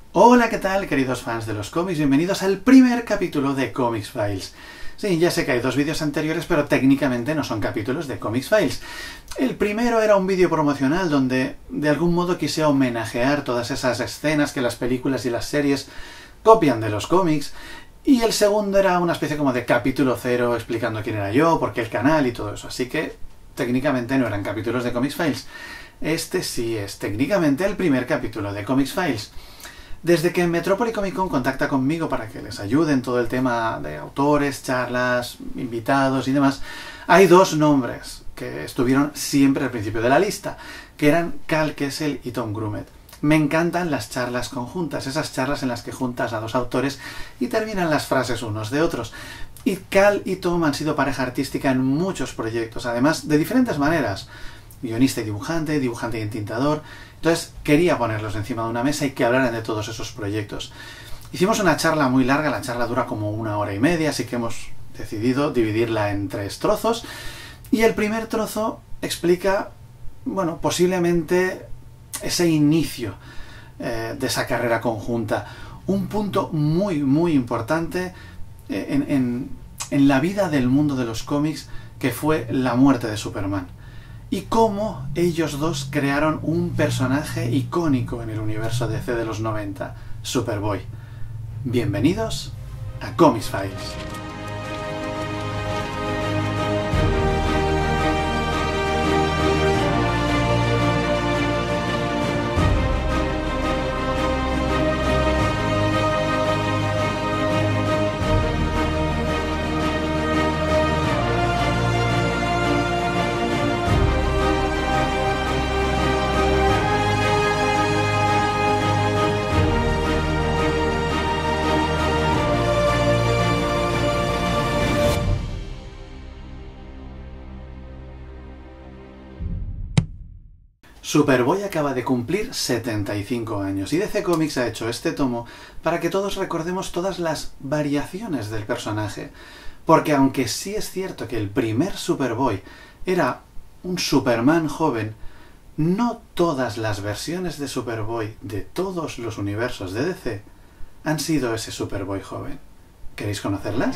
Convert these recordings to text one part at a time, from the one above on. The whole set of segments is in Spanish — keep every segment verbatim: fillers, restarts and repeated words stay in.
Hola, ¿qué tal, queridos fans de los cómics? Bienvenidos al primer capítulo de Comics Files. Sí, ya sé que hay dos vídeos anteriores, pero técnicamente no son capítulos de Comics Files. El primero era un vídeo promocional donde de algún modo quise homenajear todas esas escenas que las películas y las series copian de los cómics. Y el segundo era una especie como de capítulo cero explicando quién era yo, por qué el canal y todo eso. Así que técnicamente no eran capítulos de Comics Files. Este sí es técnicamente el primer capítulo de Comics Files. Desde que Metrópoli Comic Con contacta conmigo para que les ayude en todo el tema de autores, charlas, invitados y demás, hay dos nombres que estuvieron siempre al principio de la lista, que eran Cal Kessel y Tom Grummett. Me encantan las charlas conjuntas, esas charlas en las que juntas a dos autores y terminan las frases unos de otros. Y Cal y Tom han sido pareja artística en muchos proyectos, además de diferentes maneras. Guionista y dibujante, dibujante y entintador. Entonces quería ponerlos encima de una mesa y que hablaran de todos esos proyectos. Hicimos una charla muy larga, la charla dura como una hora y media, así que hemos decidido dividirla en tres trozos. Y el primer trozo explica, bueno, posiblemente ese inicio eh, de esa carrera conjunta. Un punto muy, muy importante en, en, en la vida del mundo de los cómics, que fue la muerte de Superman. Y cómo ellos dos crearon un personaje icónico en el universo D C de los noventa, Superboy. Bienvenidos a Comics Files. Superboy acaba de cumplir setenta y cinco años y D C Comics ha hecho este tomo para que todos recordemos todas las variaciones del personaje. Porque aunque sí es cierto que el primer Superboy era un Superman joven, no todas las versiones de Superboy de todos los universos de D C han sido ese Superboy joven. ¿Queréis conocerlas?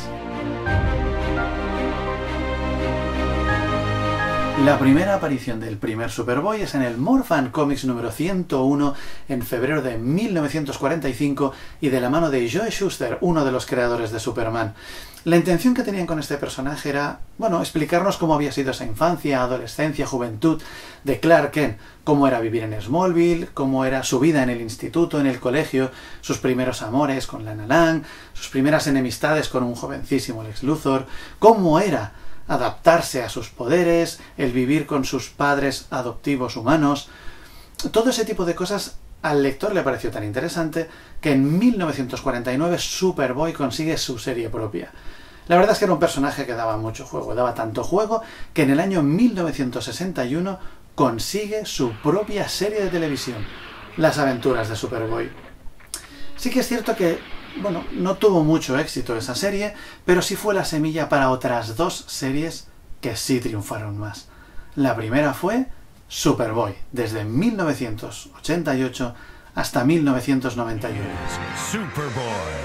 La primera aparición del primer Superboy es en el Morphan Comics número ciento uno en febrero de mil novecientos cuarenta y cinco y de la mano de Joe Shuster, uno de los creadores de Superman. La intención que tenían con este personaje era, bueno, explicarnos cómo había sido esa infancia, adolescencia, juventud de Clark Kent, cómo era vivir en Smallville, cómo era su vida en el instituto, en el colegio, sus primeros amores con Lana Lang, sus primeras enemistades con un jovencísimo Lex Luthor, cómo era adaptarse a sus poderes, el vivir con sus padres adoptivos humanos. Todo ese tipo de cosas al lector le pareció tan interesante que en mil novecientos cuarenta y nueve Superboy consigue su serie propia. La verdad es que era un personaje que daba mucho juego, daba tanto juego que en el año mil novecientos sesenta y uno consigue su propia serie de televisión, Las aventuras de Superboy. Sí que es cierto que bueno, no tuvo mucho éxito esa serie, pero sí fue la semilla para otras dos series que sí triunfaron más. La primera fue Superboy, desde mil novecientos ochenta y ocho hasta mil novecientos noventa y uno. Superboy.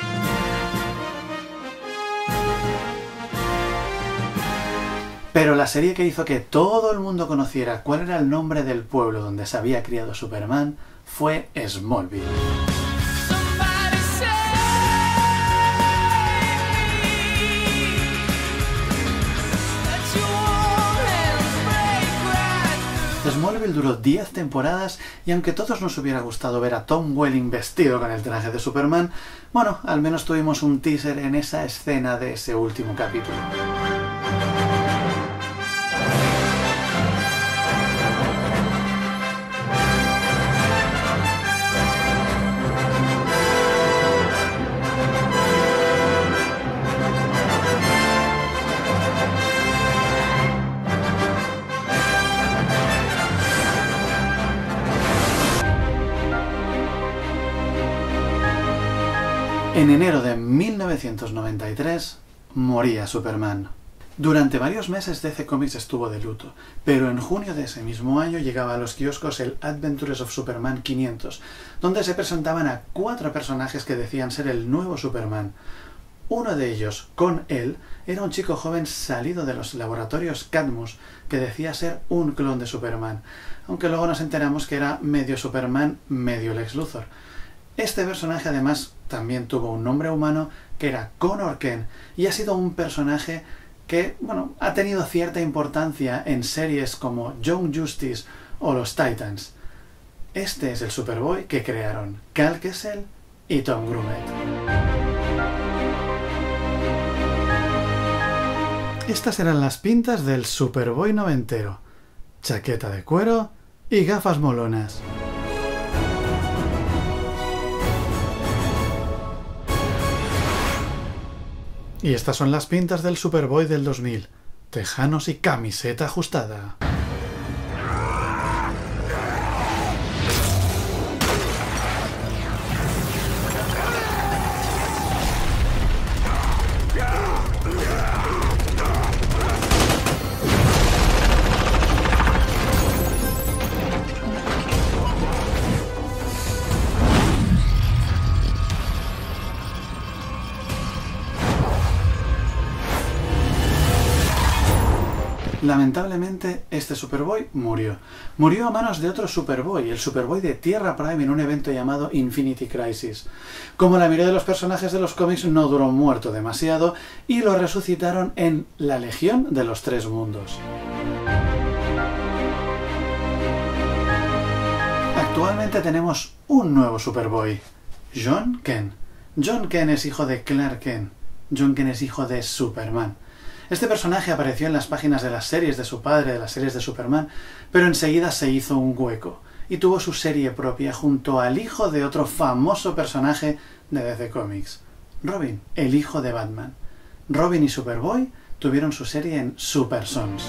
Pero la serie que hizo que todo el mundo conociera cuál era el nombre del pueblo donde se había criado Superman fue Smallville. Smallville duró diez temporadas y aunque a todos nos hubiera gustado ver a Tom Welling vestido con el traje de Superman, bueno, al menos tuvimos un teaser en esa escena de ese último capítulo. En enero de mil novecientos noventa y tres moría Superman. Durante varios meses D C Comics estuvo de luto, pero en junio de ese mismo año llegaba a los kioscos el Adventures of Superman quinientos, donde se presentaban a cuatro personajes que decían ser el nuevo Superman. Uno de ellos, Kon-El, era un chico joven salido de los laboratorios Cadmus que decía ser un clon de Superman, aunque luego nos enteramos que era medio Superman, medio Lex Luthor. Este personaje además también tuvo un nombre humano que era Connor Kent y ha sido un personaje que, bueno, ha tenido cierta importancia en series como Young Justice o los Titans. Este es el Superboy que crearon Cal Kessel y Tom Grummett. Estas eran las pintas del Superboy noventero. Chaqueta de cuero y gafas molonas. Y estas son las pintas del Superboy del dos mil. Tejanos y camiseta ajustada. Lamentablemente, este Superboy murió. Murió a manos de otro Superboy, el Superboy de Tierra Prime, en un evento llamado Infinity Crisis. Como la mayoría de los personajes de los cómics, no duró muerto demasiado y lo resucitaron en la Legión de los Tres Mundos. Actualmente tenemos un nuevo Superboy, John Kent. John Kent es hijo de Clark Kent. John Kent es hijo de Superman. Este personaje apareció en las páginas de las series de su padre, de las series de Superman, pero enseguida se hizo un hueco y tuvo su serie propia junto al hijo de otro famoso personaje de D C Comics, Robin, el hijo de Batman. Robin y Superboy tuvieron su serie en Super Sons.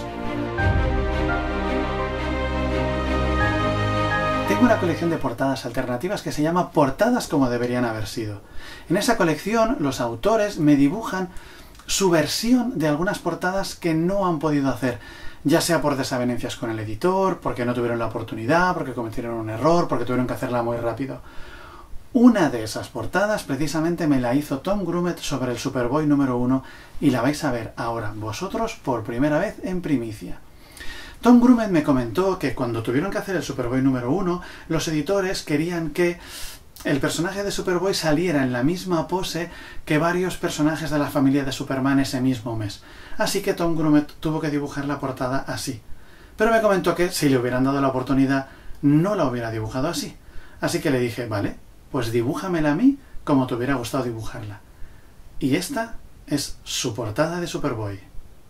Tengo una colección de portadas alternativas que se llama Portadas como deberían haber sido. En esa colección los autores me dibujan su versión de algunas portadas que no han podido hacer, ya sea por desavenencias con el editor, porque no tuvieron la oportunidad, porque cometieron un error, porque tuvieron que hacerla muy rápido. Una de esas portadas precisamente me la hizo Tom Grummett sobre el Superboy número uno y la vais a ver ahora vosotros por primera vez en primicia. Tom Grummett me comentó que cuando tuvieron que hacer el Superboy número uno, los editores querían que el personaje de Superboy saliera en la misma pose que varios personajes de la familia de Superman ese mismo mes. Así que Tom Grummett tuvo que dibujar la portada así. Pero me comentó que si le hubieran dado la oportunidad, no la hubiera dibujado así. Así que le dije, vale, pues dibújamela a mí como te hubiera gustado dibujarla. Y esta es su portada de Superboy.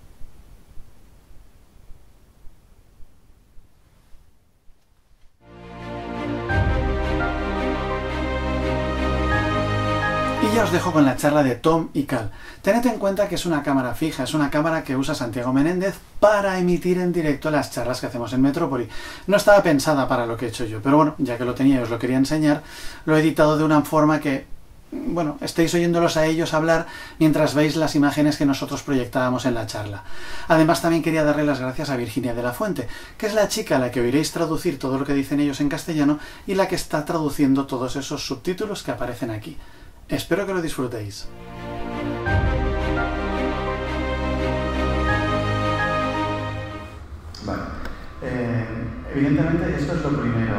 Y ya os dejo con la charla de Tom y Cal. Tened en cuenta que es una cámara fija, es una cámara que usa Santiago Menéndez para emitir en directo las charlas que hacemos en Metrópoli. No estaba pensada para lo que he hecho yo, pero bueno, ya que lo tenía y os lo quería enseñar, lo he editado de una forma que, bueno, estéis oyéndolos a ellos hablar mientras veis las imágenes que nosotros proyectábamos en la charla. Además, también quería darle las gracias a Virginia de la Fuente, que es la chica a la que oiréis traducir todo lo que dicen ellos en castellano y la que está traduciendo todos esos subtítulos que aparecen aquí. Espero que lo disfrutéis. Vale. Eh, evidentemente esto es lo primero,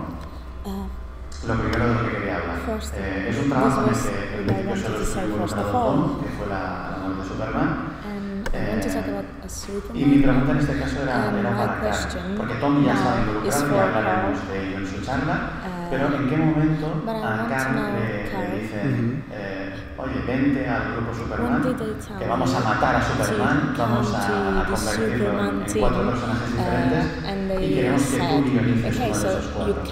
lo primero de lo que quería hablar. Eh, es un trabajo en el que el principio se lo estuvo involucrado Tom, que fue la, la novela de Superman. Eh, y mi pregunta en este caso era, era para Cal, porque Tom ya estaba involucrado y hablaremos de ello en su charla. Pero ¿en qué momento a Cal le, le dicen, eh, oye, vente al grupo Superman, que vamos a matar a Superman, vamos a, a convertirlo en, en cuatro personajes diferentes y queremos que tú guionices uno de esos cuatro?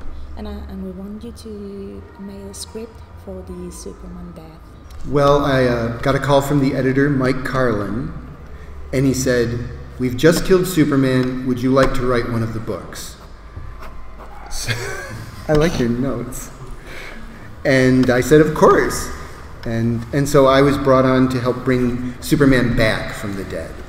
Well, I uh, got a call from the editor, Mike Carlin, and he said, "We've just killed Superman, would you like to write one of the books?" So I like your notes. And I said, of course. And, and so I was brought on to help bring Superman back from the dead.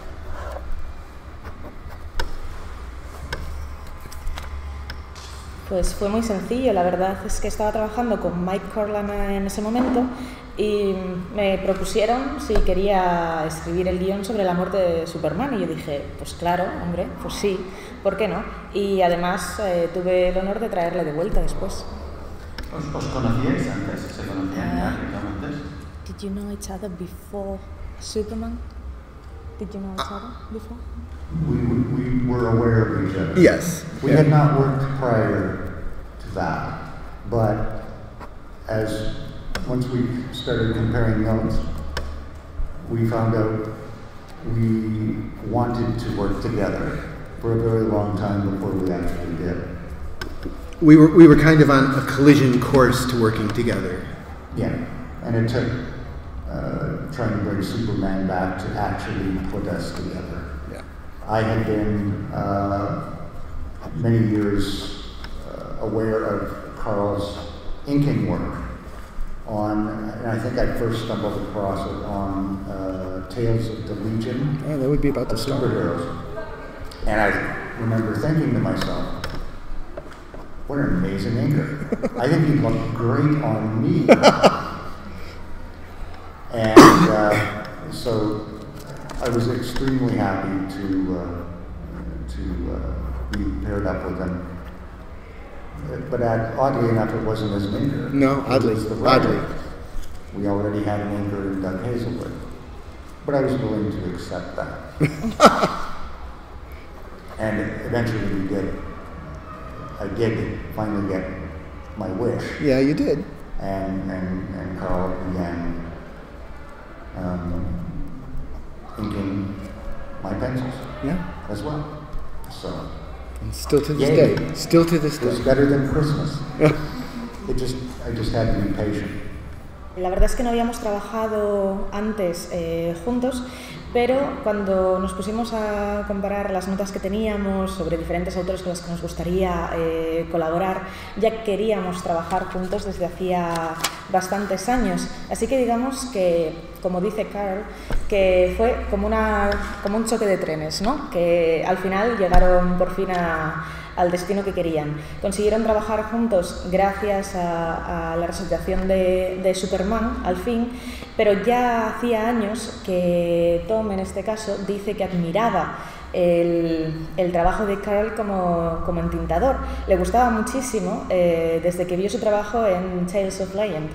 Pues fue muy sencillo, la verdad es que estaba trabajando con Mike Carlin en ese momento y me propusieron si quería escribir el guión sobre la muerte de Superman y yo dije, pues claro, hombre, pues sí, ¿por qué no? Y además eh, tuve el honor de traerle de vuelta después. ¿Os, os conocíais antes? ¿Se conocían ya antes? Did you know each other before Superman? Did you know each other before? We, we, we were aware of each other. Yes. We yeah. had not worked prior to that, but as once we started comparing notes, we found out we wanted to work together for a very long time before we actually did. We were we were kind of on a collision course to working together. Yeah, and it took uh, trying to bring Superman back to actually put us together. Yeah. I had been uh, many years uh, aware of Carl's inking work on, and I think I first stumbled across it on uh, Tales of the Legion. Oh, that would be about the of start. superheroes. And I remember thinking to myself, what an amazing inker. I think he'd look great on me. And uh, so I was extremely happy to uh, to uh, be paired up with him. But uh, oddly enough, it wasn't as an inker. No, oddly, It was the writer. oddly. We already had an inker in Doug Hazelwood. But I was willing to accept that. And eventually we did. I did finally get my wish. Yeah, you did. And, and, and Carl began um, inking my pencils Yeah. as well. So And still to this Yay. day. Still to this it was day. better than Christmas. It just, I just had to be patient. La verdad es que no habíamos trabajado antes eh, juntos, pero cuando nos pusimos a comparar las notas que teníamos sobre diferentes autores con los que nos gustaría eh, colaborar, ya queríamos trabajar juntos desde hacía bastantes años. Así que digamos que, como dice Carl, que fue como, una, como un choque de trenes, ¿no? Que al final llegaron por fin a... al destino que querían. Consiguieron trabajar juntos gracias a, a la resucitación de, de Superman, al fin, pero ya hacía años que Tom, en este caso, dice que admiraba el, el trabajo de Carl como, como entintador. Le gustaba muchísimo eh, desde que vio su trabajo en Tales of Legend.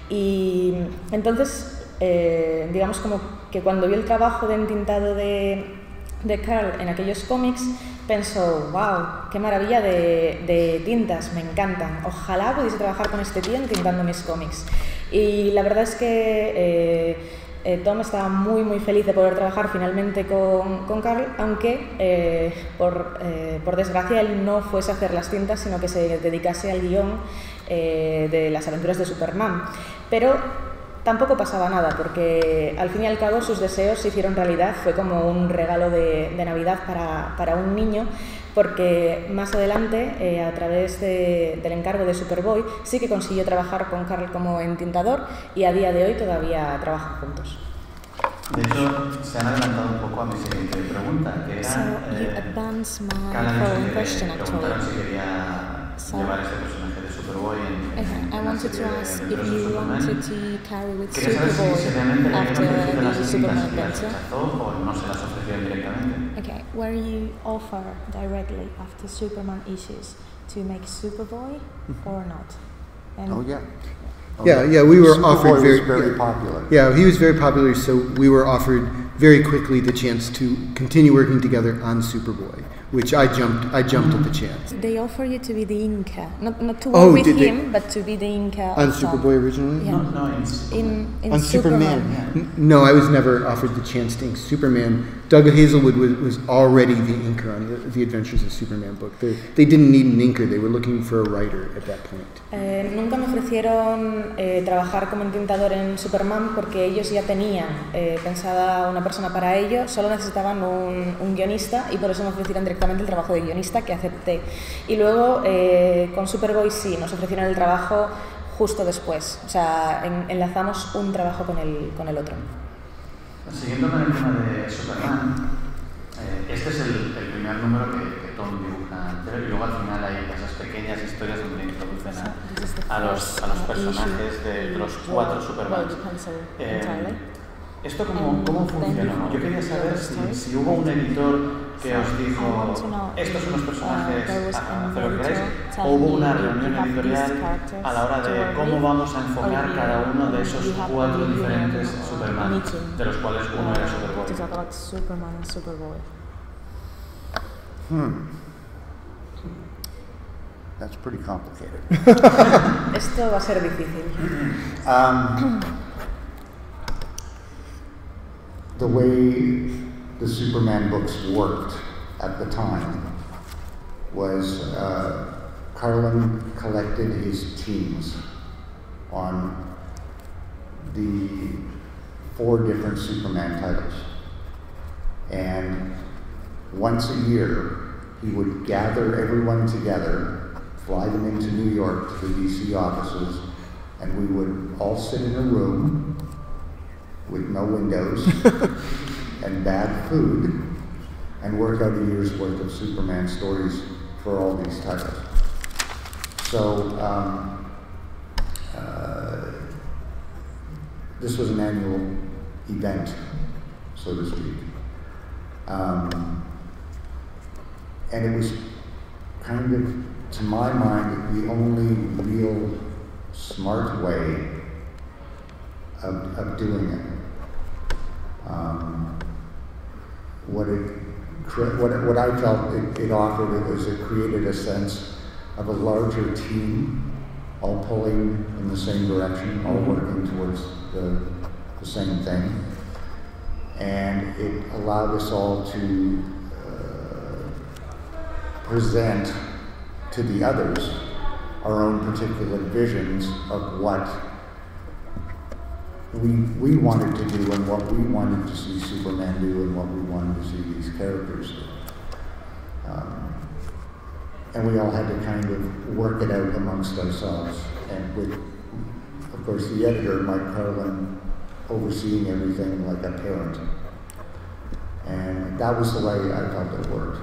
Y entonces, eh, digamos como que cuando vio el trabajo de entintado de, de Carl en aquellos cómics, pensó, wow, qué maravilla de, de tintas, me encantan. Ojalá pudiese trabajar con este tío entintando mis cómics. Y la verdad es que eh, eh, Tom estaba muy muy feliz de poder trabajar finalmente con, con Carl, aunque eh, por, eh, por desgracia él no fuese a hacer las tintas, sino que se dedicase al guión eh, de las aventuras de Superman. Pero tampoco pasaba nada, porque al fin y al cabo sus deseos se hicieron realidad. Fue como un regalo de, de Navidad para, para un niño, porque más adelante, eh, a través de, del encargo de Superboy, sí que consiguió trabajar con Carl como entintador y a día de hoy todavía trabajan juntos. De hecho, se han adelantado un poco a mi siguiente pregunta, que era... So you eh, advance my cada following vez question, que actually. preguntaron si quería So- llevar este personaje de Superboy en, Okay, en I la wanted to serie de ask if aventuras de you Superman. wanted to carry with Quería saber si, si Superboy realmente le habían after ofrecido las the tintas Superman y las adventure. rechazó o no se las ofrecieron directamente. Okay, were you offered directly after Superman issues to make Superboy or not? And Oh yeah. Oh, Yeah, yeah, we were Superboy offered was very- very yeah. popular. Yeah, he was very popular, so we were offered very quickly the chance to continue working together on Superboy, which I jumped I jumped at the chance. They offer you to be the inker, not, not to work Oh, with did they- him, but to be the inker On of Tom. Superboy originally? Yeah. No, no, en, In, in On Superman. Superman. N- No, I was never offered the chance to ink Superman. Doug Hazelwood was, was already the inker on the, the Adventures of Superman book. They, they didn't need an inker, they were looking for a writer at that point. Eh, nunca me ofrecieron eh, trabajar como entintador en Superman porque ellos ya tenían eh, pensada una persona para ello, solo necesitaban un, un guionista y por eso me ofrecieron directamente el trabajo de guionista, que acepté. Y luego eh, con Superboy sí, nos ofrecieron el trabajo justo después, o sea, en, enlazamos un trabajo con el, con el otro. Siguiendo con el tema de Superman, eh, este es el, el primer número que, que Tom dibuja entero y luego al final hay esas pequeñas historias donde introducen a, a, los, a los personajes de los cuatro Supermans. Eh, ¿Esto cómo, cómo funcionó? Yo quería saber si, si hubo un editor que os dijo, estos son los personajes, haced lo que queráis, o hubo una reunión editorial a la hora de cómo vamos a enfocar cada uno de esos cuatro diferentes Superman, de los cuales uno era Superboy. Hmm. That's pretty complicated. Esto va a ser difícil. Um, the way the Superman books worked at the time was uh, Carlin collected his teams on the four different Superman titles. And once a year, he would gather everyone together, fly them into New York to the D C offices, and we would all sit in a room with no windows and bad food and work out a year's worth of Superman stories for all these titles. So um, uh, this was an annual event, so to speak. Um, and it was kind of, to my mind, the only real smart way of, of doing it. Um, what it what, what I felt it, it offered it was it created a sense of a larger team, all pulling in the same direction, all working towards the, the same thing. And it allowed us all to uh, present to the others our own particular visions of what we we wanted to do and what we wanted to see Superman do and what we wanted to see these characters do. Um, and we all had to kind of work it out amongst ourselves. And with, of course, the editor, Mike Carlin, overseeing everything like a parent. And that was the way I felt it worked.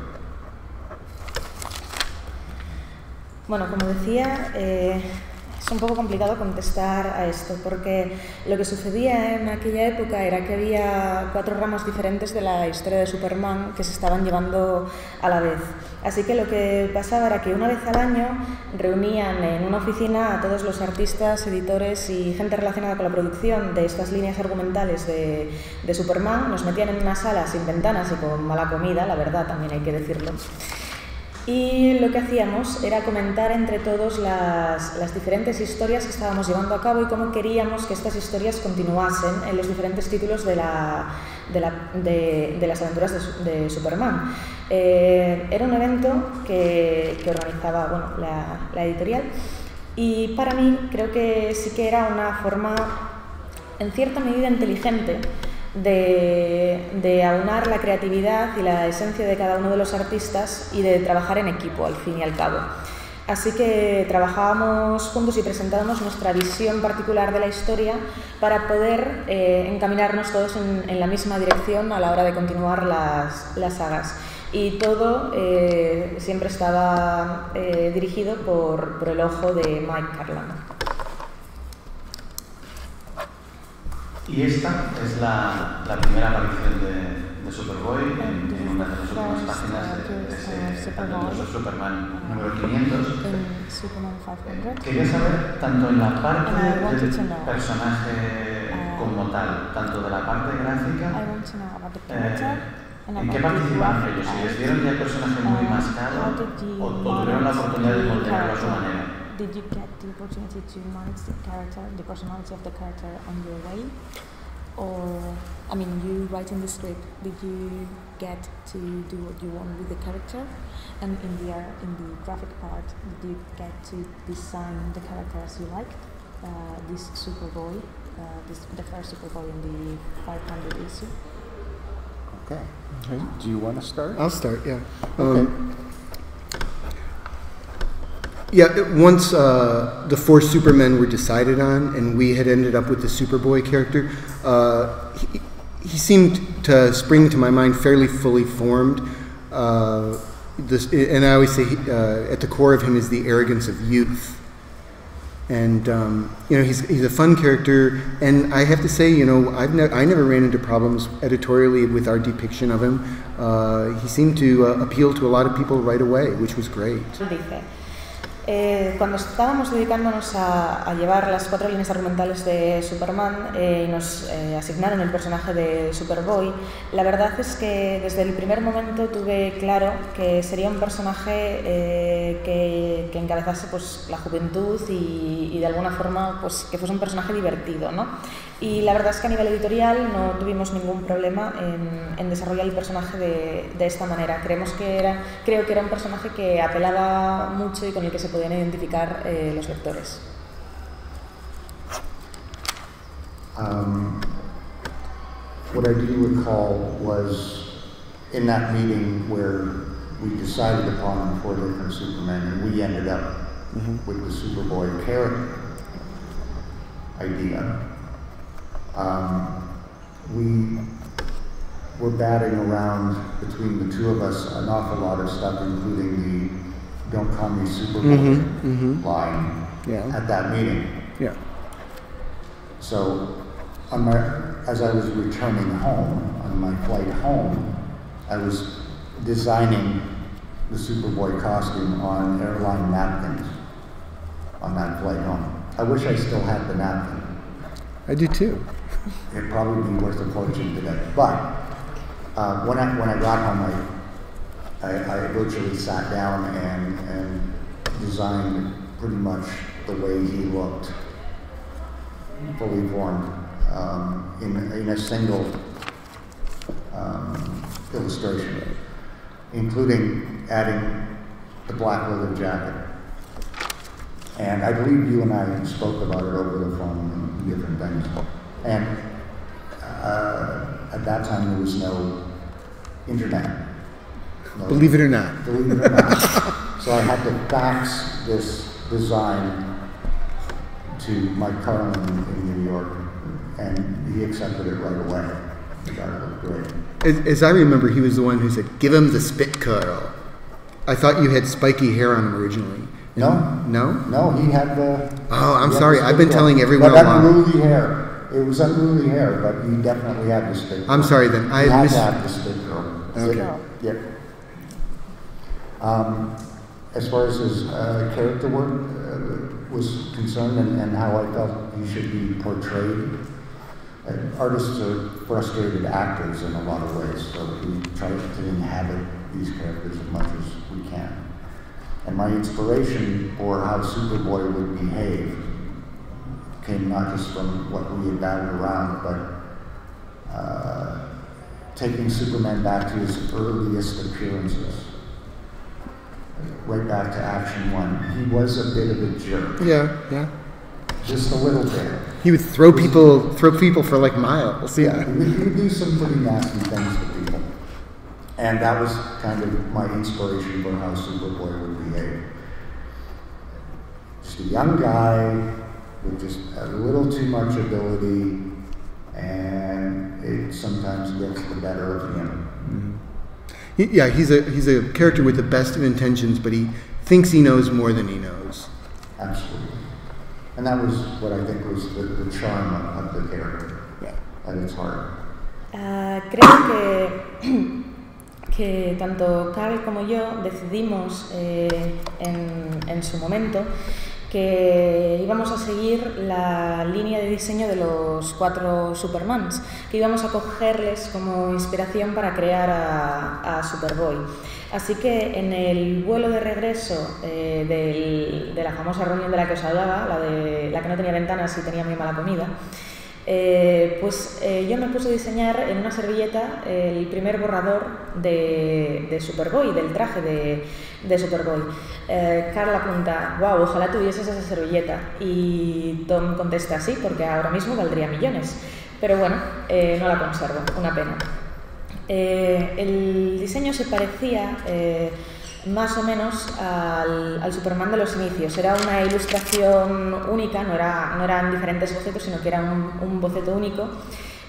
Bueno, como decía, eh, es un poco complicado contestar a esto, porque lo que sucedía en aquella época era que había cuatro ramas diferentes de la historia de Superman que se estaban llevando a la vez. Así que lo que pasaba era que una vez al año reunían en una oficina a todos los artistas, editores y gente relacionada con la producción de estas líneas argumentales de, de Superman, nos metían en una sala sin ventanas y con mala comida, la verdad, también hay que decirlo. Y lo que hacíamos era comentar entre todos las, las diferentes historias que estábamos llevando a cabo y cómo queríamos que estas historias continuasen en los diferentes títulos de, la, de, la, de, de las aventuras de, de Superman. Eh, era un evento que, que organizaba bueno, la, la editorial y para mí creo que sí que era una forma en cierta medida inteligente De, de aunar la creatividad y la esencia de cada uno de los artistas y de trabajar en equipo, al fin y al cabo. Así que trabajábamos juntos y presentábamos nuestra visión particular de la historia para poder eh, encaminarnos todos en, en la misma dirección a la hora de continuar las, las sagas. Y todo eh, siempre estaba eh, dirigido por, por el ojo de Mike Carlin. Y esta es la, la primera aparición de, de Superboy en, en una de las últimas páginas de, de ese talentoso Superman número quinientos. Eh, quería saber, tanto en la parte del personaje como tal, tanto de la parte gráfica, eh, ¿en qué participaron ellos? ¿Si les dieron ya el personaje muy mascado o, o tuvieron la oportunidad de moldearlo a su manera? Did you get the opportunity to manage the character, the personality of the character on your way? Or, I mean, you writing the script, did you get to do what you want with the character? And in the, uh, in the graphic part, did you get to design the character as you liked? Uh, this Superboy, uh, this, the first Superboy in the five hundred issue? Okay. Okay. Do you want to start? I'll start, yeah. Okay. Um, Yeah, once uh, the four Supermen were decided on and we had ended up with the Superboy character, uh, he, he seemed to spring to my mind fairly fully formed. Uh, this, and I always say uh, at the core of him is the arrogance of youth. And um, you know, he's he's a fun character, and I have to say, you know, I've ne- I never ran into problems editorially with our depiction of him. Uh, he seemed to uh, appeal to a lot of people right away, which was great. Dice, eh, cuando estábamos dedicándonos a, a llevar las cuatro líneas argumentales de Superman eh, y nos eh, asignaron el personaje de Superboy, la verdad es que desde el primer momento tuve claro que sería un personaje eh, que, que encabezase pues, la juventud y, y de alguna forma pues, que fuese un personaje divertido, ¿no? Y la verdad es que a nivel editorial no tuvimos ningún problema en, en desarrollar el personaje de, de esta manera. Creemos que era, creo que era un personaje que apelaba mucho y con el que se podían identificar eh, los lectores. Um, what I do recall was in that meeting where we decided upon four different Supermen, and we ended up mm-hmm. with the Superboy character idea. Um, we were batting around between the two of us an awful lot of stuff, including the "Don't Call Me Superboy" mm-hmm, mm-hmm. line yeah. at that meeting. Yeah. So, on my, as I was returning home, on my flight home, I was designing the Superboy costume on airline napkins on that flight home. I wish I still had the napkin. I do too. It'd probably be worth a fortune today. But uh, when I when I got home, I, I, I virtually sat down and, and designed pretty much the way he looked, fully formed, um, in, in a single um, illustration, including adding the black leather jacket. And I believe you and I spoke about it over the phone and different things. And uh, at that time, there was no internet. No, believe it or not. Believe it or not. So I had to fax this design to Mike Carlin in New York, and he accepted it right away. He thought it looked great. As, as I remember, he was the one who said, "Give him the spit curl." I thought you had spiky hair on him originally. No. No? No, he had the... Oh, I'm the sorry. I've been curl. telling everyone but along. unruly hair. It was unruly hair, but he definitely had the spit curl. I'm sorry then. I he had mis- to have the spit curl. Okay. Yeah. Um, as far as his uh, character work uh, was concerned and, and how I felt he should be portrayed, uh, artists are frustrated actors in a lot of ways, so we try to inhabit these characters as much as we can. And my inspiration for how Superboy would behave came not just from what we had batted around, but uh, taking Superman back to his earliest appearances, right back to Action One. He was a bit of a jerk. Yeah, yeah. Just a little bit. He would throw people, throw people for like miles. Yeah. He would, he would do some pretty nasty things to people. And that was kind of my inspiration for how Superboy would behave. Just a young guy with just a little too much ability, and it sometimes gets the better of him. Mm-hmm. He, yeah, he's a he's a character with the best of intentions, but he thinks he knows more than he knows. Absolutely. And that was what I think was the, the charm of, of the character, yeah. At its heart. Uh, creo que que tanto Carl como yo decidimos eh, en, en su momento que íbamos a seguir la línea de diseño de los cuatro Supermans, que íbamos a cogerles como inspiración para crear a, a Superboy. Así que en el vuelo de regreso eh, del, de la famosa reunión de la que os hablaba, la, de, la que no tenía ventanas y tenía muy mala comida, Eh, pues eh, yo me puse a diseñar en una servilleta el primer borrador de, de Superboy, del traje de, de Superboy. Eh, Carl apunta, wow, ojalá tuvieses esa servilleta. Y Tom contesta, sí, porque ahora mismo valdría millones. Pero bueno, eh, no la conservo, una pena. Eh, el diseño se parecía eh, más o menos al, al Superman de los inicios. Era una ilustración única, no, era, no eran diferentes bocetos, sino que era un, un boceto único.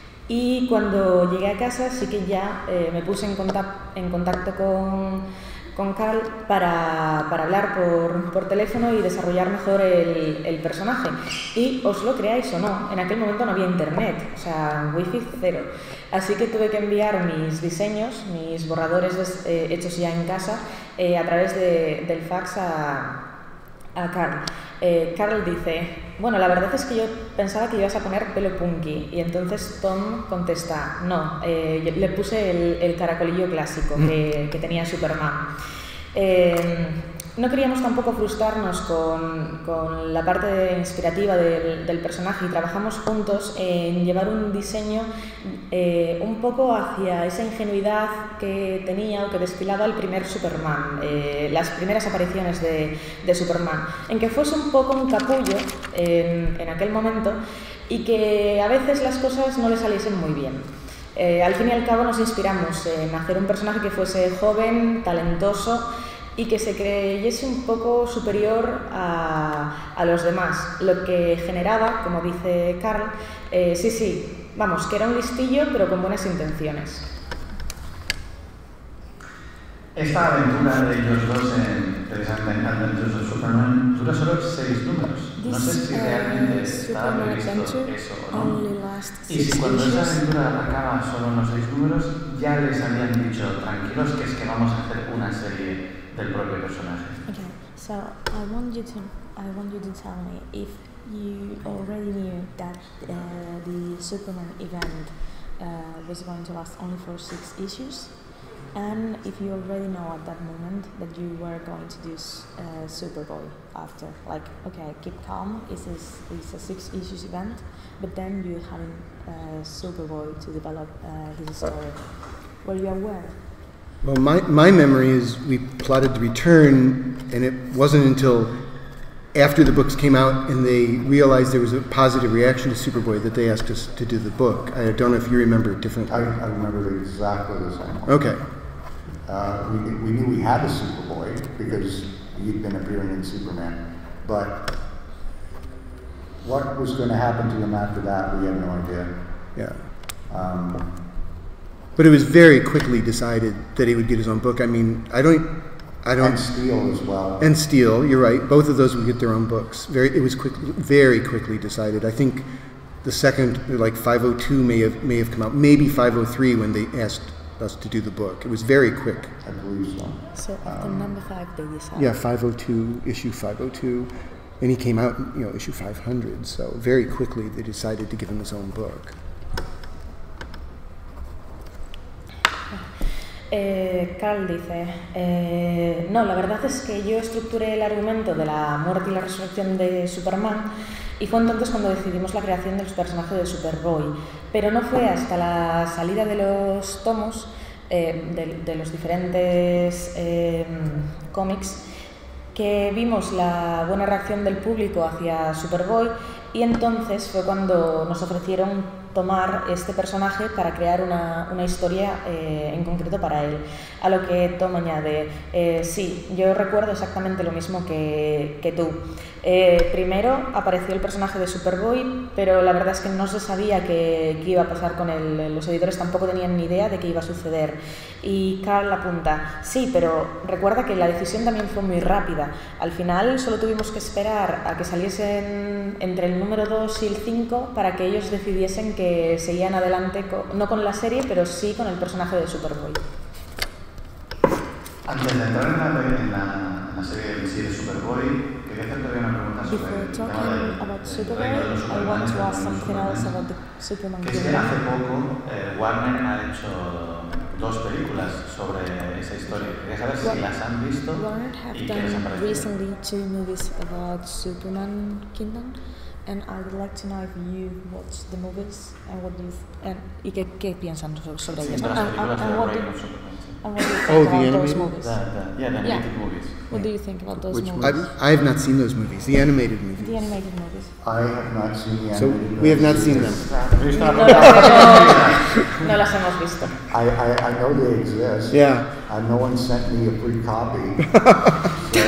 Y cuando llegué a casa sí que ya eh, me puse en contacto, en contacto con, con Carl para, para hablar por, por teléfono y desarrollar mejor el, el personaje. Y os lo creáis o no, en aquel momento no había internet, o sea, wifi cero. Así que tuve que enviar mis diseños, mis borradores eh, hechos ya en casa, eh, a través de, del fax a, a Carl. Eh, Carl dice, bueno, la verdad es que yo pensaba que ibas a poner pelo punky. Y entonces Tom contesta, no, eh, le puse el, el caracolillo clásico que, que tenía Superman. Eh, no queríamos tampoco frustrarnos con, con la parte inspirativa del, del personaje y trabajamos juntos en llevar un diseño eh, un poco hacia esa ingenuidad que tenía o que destilaba el primer Superman, eh, las primeras apariciones de, de Superman, en que fuese un poco un capullo en, en aquel momento y que a veces las cosas no le saliesen muy bien. Eh, al fin y al cabo nos inspiramos en hacer un personaje que fuese joven, talentoso y que se creyese un poco superior a, a los demás, lo que generaba, como dice Carl, eh, sí, sí, vamos, que era un listillo pero con buenas intenciones. Esta aventura de ellos dos en, precisamente en Adventures of Superman dura solo seis números. No sé si realmente estaba previsto eso o no. Y si cuando esa aventura acaba solo en los seis números, ya les habían dicho, tranquilos, que es que vamos a hacer una serie del propio personaje. Okay, so I want you to, I want you to tell me if you already knew that uh, the Superman event uh, was going to last only for six issues, and if you already know at that moment that you were going to do uh, Superboy after, like, okay, keep calm, it's a, it's a six issues event, but then you having uh, Superboy to develop uh, his story. Were you aware? Well, my, my memory is we plotted to return, and it wasn't until after the books came out and they realized there was a positive reaction to Superboy that they asked us to do the book. I don't know if you remember it differently. I, I remember it exactly the same. Okay. Uh, we, we knew we had a Superboy because he'd been appearing in Superman, but what was going to happen to him after that, we had no idea. Yeah. Um, But it was very quickly decided that he would get his own book. I mean, I don't, I don't. and Steel as well. And Steel, you're right. Both of those would get their own books. Very, it was quick, very quickly decided. I think the second, like five oh two, may have may have come out. Maybe five oh three when they asked us to do the book. It was very quick. I believe so. So after Um, number five, they decided. Yeah, five oh two, issue five oh two, and he came out, you know, issue five hundred. So very quickly they decided to give him his own book. Eh, Carl dice, eh, no, la verdad es que yo estructuré el argumento de la muerte y la resurrección de Superman y fue entonces cuando decidimos la creación del personaje de Superboy, pero no fue hasta la salida de los tomos, eh, de, de los diferentes eh, cómics, que vimos la buena reacción del público hacia Superboy y entonces fue cuando nos ofrecieron tomar este personaje para crear una, una historia eh, en concreto para él. A lo que Tom añade, eh, sí, yo recuerdo exactamente lo mismo que, que tú. Eh, primero apareció el personaje de Superboy, pero la verdad es que no se sabía qué, qué iba a pasar con él. Los editores tampoco tenían ni idea de qué iba a suceder. Y Carl apunta, sí, pero recuerda que la decisión también fue muy rápida. Al final solo tuvimos que esperar a que saliesen entre el número dos y el cinco para que ellos decidiesen que seguían adelante, con, no con la serie, pero sí con el personaje de Superboy. Antes de entrar en la, en la, en la serie de, sí, de Superboy, quería hacerte una pregunta sobre Before el talking tema del, about del Superboy, reino de los I want Supermanes, to ask del reino de los something else Supermanes, about the Superman que es que kingdom. hace poco eh, Warner ha hecho dos películas sobre esa historia. Quería saber si las han visto Warner have y qué les han done parecido. recently two movies about Superman Kingdom, and I would like to know if you watched the movies and what you th- and y qué, qué piensan sobre, sobre Sí, ellas. de las And, and, películas and de what do, Reign of Superman, sí. and what do you think Oh, the about those animated? movies? The, the, yeah, the animated Yeah. movies. What do you think about those Which movies? I, I have not seen those movies, the animated movies. The animated movies. I have not seen the So animated we have not movies seen either. them. No las hemos, no las hemos visto. I, I, I know they exist. Yeah. Uh, no one sent me a free copy, so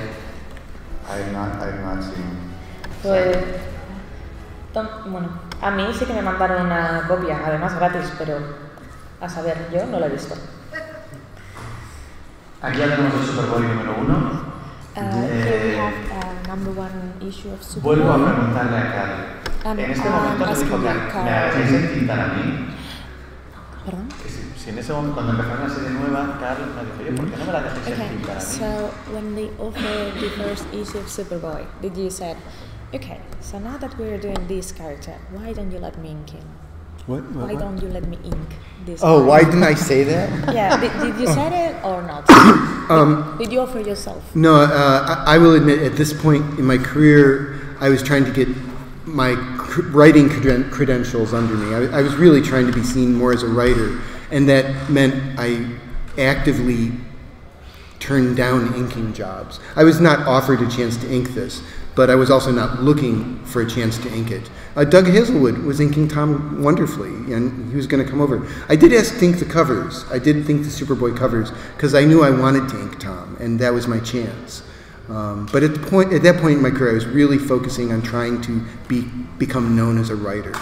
I have not, I have not seen them. Pues, Tom, bueno, a mí sí que me mandaron una copia, además gratis, pero a saber, yo no la he visto. Aquí ya tenemos el Superboy número uno. Uh, here we have uh, number one issue of Superboy. Vuelvo a preguntarle a Carl. Um, En este um, momento me asking dijo you, que Carl. me hacéis entintar a mí. Perdón? Que si, si en ese momento, cuando empezaron la serie nueva, Carl me dijo, oye, ¿por qué no me la dejáis Okay, entintar a mí? so when they offered the first issue of Superboy, did you said, okay, so now that we're doing this character, why don't you let me ink him? What? what, Why what? don't you let me ink this Oh, guy? why didn't I say that? Yeah, did, did you say it or not? Um, Did you offer yourself? No, uh, I, I will admit at this point in my career, I was trying to get my cr- writing creden- credentials under me. I, I was really trying to be seen more as a writer, and that meant I actively turned down inking jobs. I was not offered a chance to ink this, but I was also not looking for a chance to ink it. Uh, Doug Hazelwood was inking Tom wonderfully, and he was going to come over. I did ask to ink the covers. I did think the Superboy covers because I knew I wanted to ink Tom, and that was my chance. Um, but at the point, at that point in my career, I was really focusing on trying to be become known as a writer.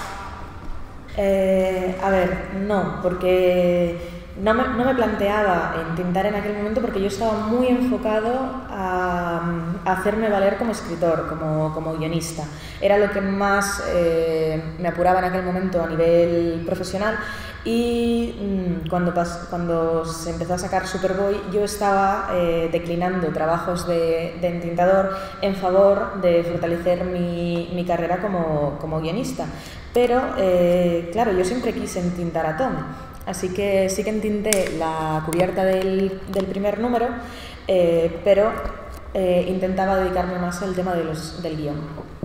Eh, a ver, no, porque no me, no me planteaba entintar en aquel momento porque yo estaba muy enfocado a, a hacerme valer como escritor, como, como guionista. Era lo que más eh, me apuraba en aquel momento a nivel profesional y mmm, cuando, pas, cuando se empezó a sacar Superboy yo estaba eh, declinando trabajos de, de entintador en favor de fortalecer mi, mi carrera como, como guionista. Pero, eh, claro, yo siempre quise entintar a Tom. Así que sí que entinté la cubierta del, del primer número, eh, pero eh, intentaba dedicarme más al tema de los, del guión.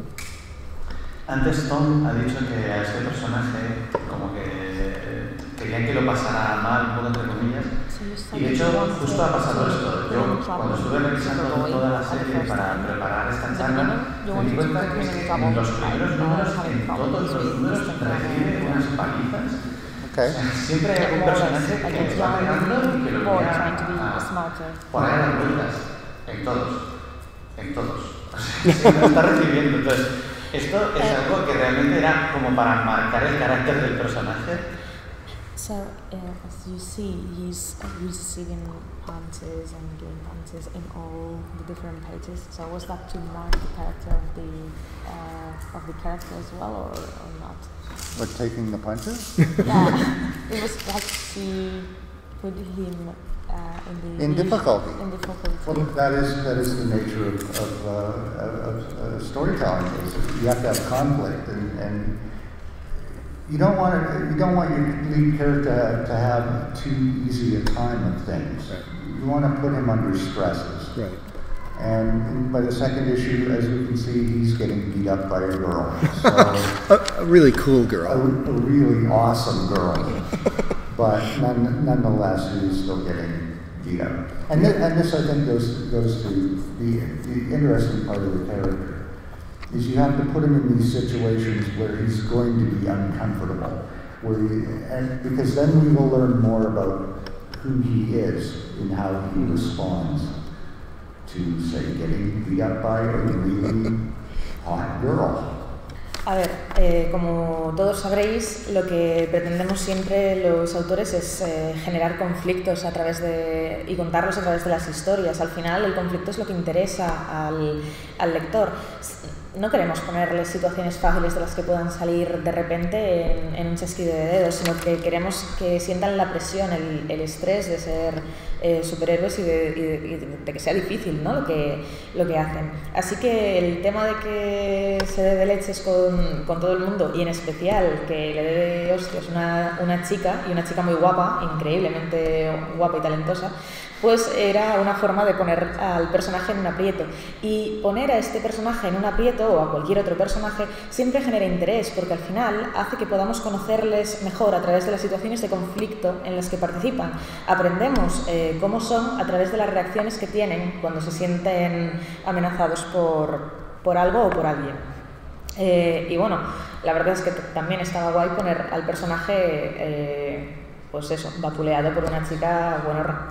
Antes Tom ha dicho que a este personaje como que querían que lo pasara mal, un poco entre comillas, y de hecho justo ha pasado esto. Yo cuando estuve revisando toda la serie para preparar esta charla, me di cuenta que en los primeros números, en todos los números, recibe unas palizas. Okay. Siempre hay un personaje que le va pegando y que lo obliga a poner las vueltas. En todos. En todos. O sea, se lo está recibiendo. Entonces, esto es algo que realmente era como para marcar el carácter del personaje. So, uh, as you see, he's uh, receiving punches and doing punches in all the different pages. So, was that to mark the character of the uh, of the character as well, or, or not? Like taking the punches? Yeah, it was like to put him uh, in the In difficulty. In difficulty. Well, that is that is the nature of, of, uh, of uh, storytelling. You have to have conflict, and, and you don't want to, you don't want your lead character to, to have too easy a time of things. You want to put him under stresses. Right. And by the second issue, as we can see, he's getting beat up by a girl. So a, a really cool girl. a, a really awesome girl, but none, nonetheless, he's still getting beat up. And, th- and this, I think, goes goes to the the interesting part of the character is you have to put him in these situations where he's going to be uncomfortable, where he, and because then we will learn more about who he is and how he responds to, say, getting beat up by a really hot girl. A ver, eh, como todos sabréis, lo que pretendemos siempre los autores es eh, generar conflictos a través de, y contarlos a través de las historias. Al final, el conflicto es lo que interesa al, al lector. No queremos ponerles situaciones fáciles de las que puedan salir de repente en, en un chasquido de dedos, sino que queremos que sientan la presión, el, el estrés de ser eh, superhéroes y de, y, de, y de que sea difícil, ¿no?, lo que, lo que hacen. Así que el tema de que se dé de leches con, con todo el mundo, y en especial que le dé de hostias una, una chica, y una chica muy guapa, increíblemente guapa y talentosa, pues era una forma de poner al personaje en un aprieto. Y poner a este personaje en un aprieto, o a cualquier otro personaje, siempre genera interés, porque al final hace que podamos conocerles mejor a través de las situaciones de conflicto en las que participan. Aprendemos eh, cómo son a través de las reacciones que tienen cuando se sienten amenazados por, por algo o por alguien. Eh, y bueno, la verdad es que t- también estaba guay poner al personaje, eh, pues eso, vapuleado por una chica buenorra.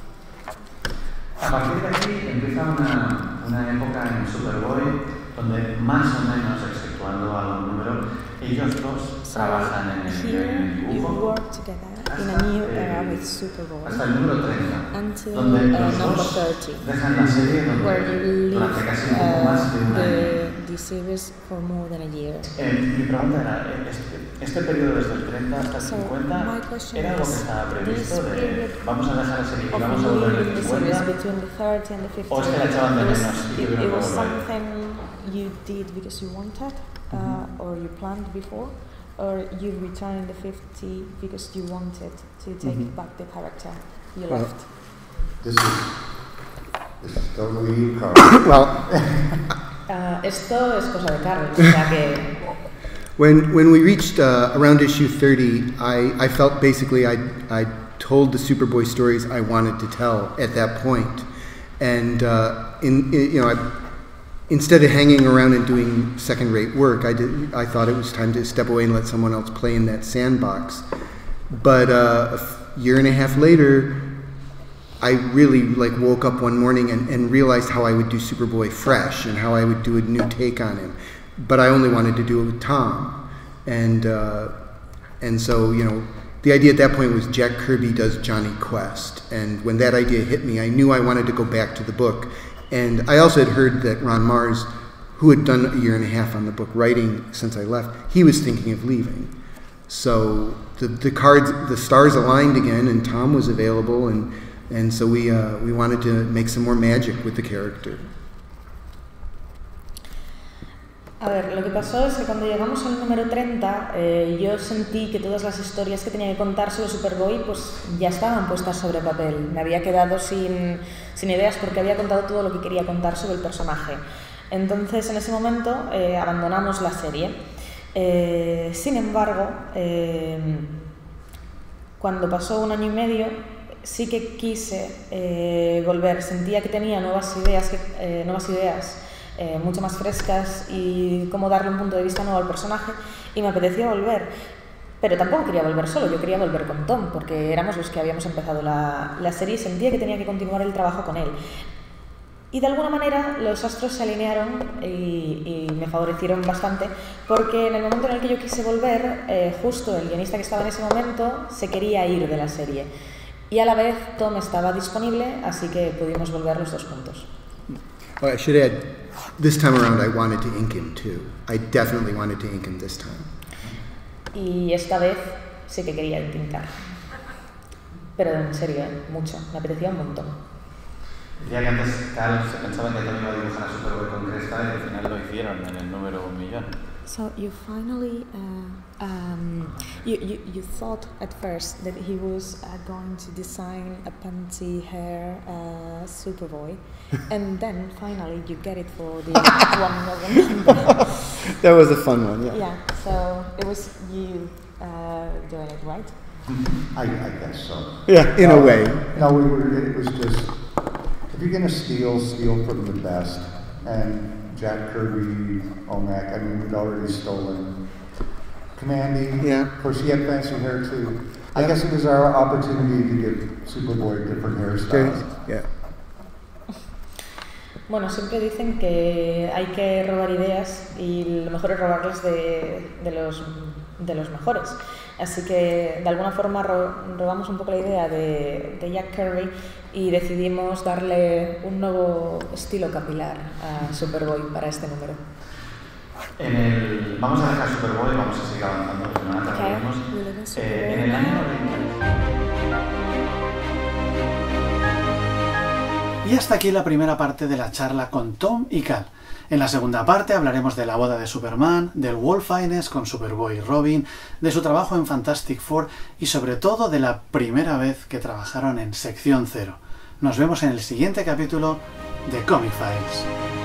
A partir de aquí empieza una, una época en Superboy donde más o menos, exceptuando algún número, ellos dos trabajan en el, here en el you dibujo work together in a new era with Superboy hasta el número treinta, until donde uh, los number dos thirty, dejan la serie where donde you leave durante casi un poco más de uh, un año. the, the series for more than a year. Eh, mi pregunta era, este, este periodo desde el treinta hasta el So, cincuenta, my question ¿era algo que is, estaba this previsto de period vamos a dejar la serie y of vamos a volver leaving en el the series cincuenta? between the thirty and the fifty, O es que la echaban de it was, menos y it, tuvieron it que was volver? something you did because you wanted, uh, or you planned before, or you returned in the fifty because you wanted to take Mhm. back the character you Well, left. This is, this is totally you, Carl. Well, Ah, esto es cosa de Carlos, o sea que when when we reached uh, around issue thirty, I, I felt basically I I told the Superboy stories I wanted to tell at that point, and uh, in, in you know I, instead of hanging around and doing second-rate work, I did I thought it was time to step away and let someone else play in that sandbox. But uh, a f- year and a half later, I really like woke up one morning and, and realized how I would do Superboy fresh and how I would do a new take on him. But I only wanted to do it with Tom, and uh, and so you know the idea at that point was Jack Kirby does Johnny Quest, and when that idea hit me, I knew I wanted to go back to the book, and I also had heard that Ron Mars, who had done a year and a half on the book writing since I left, he was thinking of leaving. So the the cards, the stars aligned again, and Tom was available, and and so we uh, we wanted to make some more magic with the character. A ver, lo que pasó es que cuando llegamos al número treinta, eh, yo sentí que todas las historias que tenía que contar sobre Superboy pues ya estaban puestas sobre papel. Me había quedado sin, sin ideas porque había contado todo lo que quería contar sobre el personaje. Entonces, en ese momento, eh, abandonamos la serie. Eh, sin embargo, eh, cuando pasó un año y medio, sí que quise eh, volver. Sentía que tenía nuevas ideas, que, eh, nuevas ideas Eh, mucho más frescas y cómo darle un punto de vista nuevo al personaje, y me apetecía volver, pero tampoco quería volver solo, yo quería volver con Tom porque éramos los que habíamos empezado la, la serie y sentía que tenía que continuar el trabajo con él, y de alguna manera los astros se alinearon y, y me favorecieron bastante, porque en el momento en el que yo quise volver, eh, justo el guionista que estaba en ese momento se quería ir de la serie y a la vez Tom estaba disponible, así que pudimos volver los dos juntos. Oh, I should add, this time around I wanted to ink him too. I definitely wanted to ink him this time. Y esta vez sí que quería tintar. Pero en serio, ¿eh? Mucho. Me apetecía un montón. Decía que antes Carl se pensaba que también iba a dibujar a Superboy con cresta y al final lo hicieron en el número un millón. So you finally, uh, um, you, you, you thought at first that he was uh, going to design a panty hair uh, Superboy, and then finally you get it for the one November. That was a fun one, yeah. Yeah, so it was you uh, doing it, right? I, I guess so. Yeah, in no, a way. No, we were, it was just, if you're going to steal, steal from the best. And Jack Kirby, Omac, I mean, we'd already stolen Commandy. Yeah. Of course, he had fancy hair too. I guess it was our opportunity to give Superboy different hairstyles. Yeah. Bueno, siempre dicen que hay que robar ideas y lo mejor es robarlas de, de, los, de los mejores. Así que de alguna forma ro, robamos un poco la idea de, de Jack Kirby y decidimos darle un nuevo estilo capilar a Superboy para este número. En el, vamos a dejar Superboy, vamos a seguir avanzando, porque no acabaremos. Eh, en el año Y hasta aquí la primera parte de la charla con Tom y Cal. En la segunda parte hablaremos de la boda de Superman, del Wolf Finest con Superboy y Robin, de su trabajo en Fantastic Four y sobre todo de la primera vez que trabajaron en Sección Cero. Nos vemos en el siguiente capítulo de Comic Files.